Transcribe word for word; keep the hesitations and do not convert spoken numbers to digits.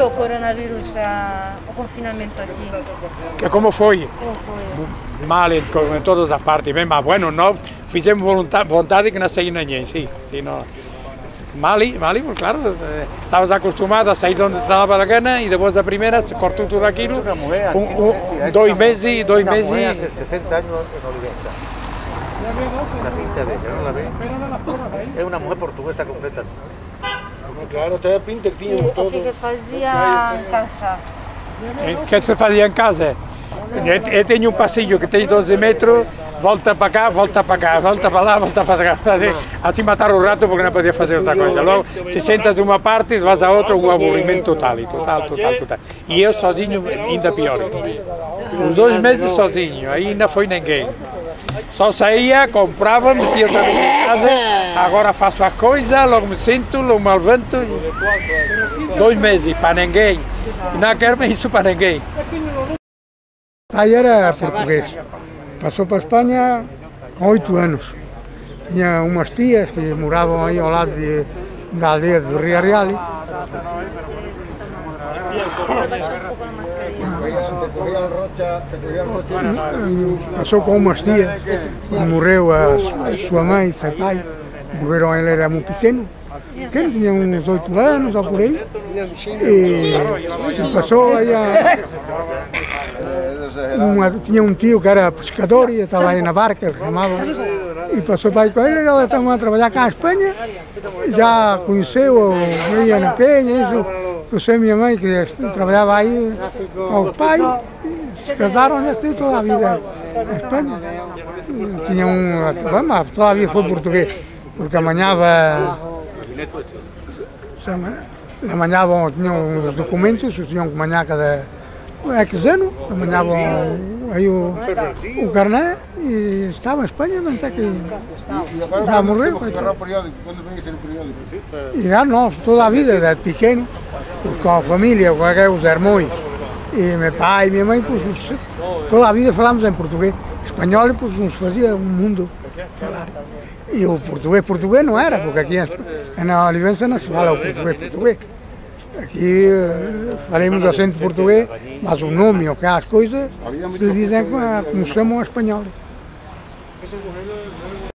o coronavírus, a, o confinamento aqui? Que como foi? Como foi? Mal em, em todas as partes, bem, mas bueno, nós fizemos vontade, vontade que não saía ninguém, sim. sim não. Mal, mal, porque claro, estavas acostumado a sair de onde estava a gana e depois da primeira se cortou tudo aquilo, um, um, dois meses, dois meses... Una mujer hace sesenta años en Olivenza. La pinta de ella, ¿no la ve? Es una mujer portuguesa completa. Claro, até a pinta que tínhamos O que, que fazia em casa? O que se fazia em casa? Eu, eu tenho um passeio que tem doze metros, volta para cá, volta para cá, volta para lá, volta para cá. Assim matar o rato porque não podia fazer outra coisa. Logo, te sentas de uma parte, vas a outra, um aburrimento total, total, total, total. E eu sozinho ainda pior. Os dois meses sozinho, aí não foi ninguém. Só saía, comprava, metia outra vez em casa, agora faço a coisa, logo me sinto, logo me levanto. Dois meses para ninguém. E não quero isso para ninguém. Aí era português. Passou para a Espanha com oito anos. Tinha umas tias que moravam aí ao lado de, da aldeia de Ria Real. Passou com umas tias, morreu a, a sua mãe, seu pai, morreram, ele era muito pequeno, pequeno, tinha uns oito anos ou por aí, e, e passou aí a, uma, tinha um tio que era pescador e estava aí na barca, ele chamava, e passou para aí com ele, ele estava a trabalhar cá em Espanha, já conheceu, ia na Penha, isso. Conheci a minha mãe, que trabalhava aí com o pai, se casaram, já teve toda a vida na Espanha. Tinha um, mas toda a vida foi português, porque amanhava, amanhavam, tinham os documentos, tinham que amanhar cada ano, amanhavam aí o, o carné e estava em Espanha, mas até que já morreu. E já nós, toda a vida, desde pequeno, com a família, com os irmãos, e meu pai e minha mãe, pues, toda a vida falamos em português. Espanhol, pues, nos fazia um mundo falar. E o português, português não era, porque aqui na Olivença não se fala o português, português. Aqui faremos acento português, mas o nome, ou que as coisas, se dizem como chamam espanhol.